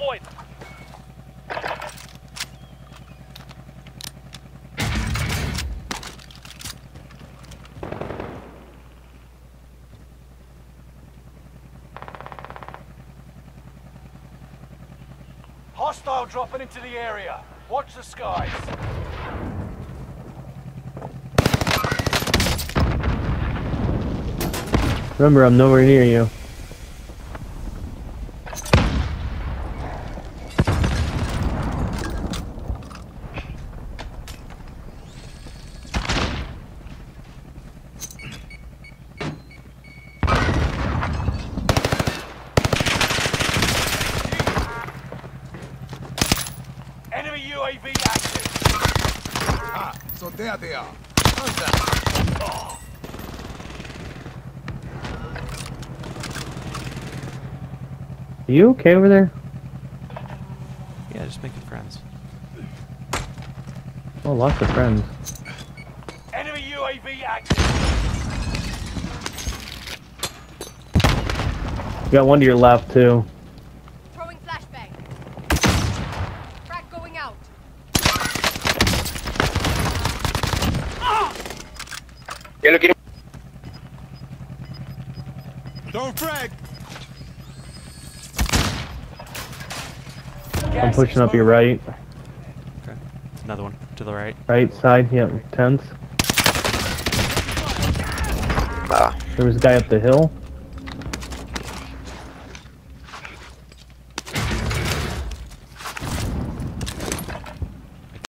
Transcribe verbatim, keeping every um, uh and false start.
point. Hostile dropping into the area. Watch the skies. Remember, I'm nowhere near you. Enemy U A V active. Ah, so there they are. How's that? Oh. Are you okay over there? Yeah, just making friends. Oh, lots of friends. Enemy U A V active. You got one to your left, too. Throwing flashbang. Frag going out. You're looking. Don't frag. I'm pushing up your right. Okay. Another one to the right. Right side, yep, tents. Ah. There was a guy up the hill.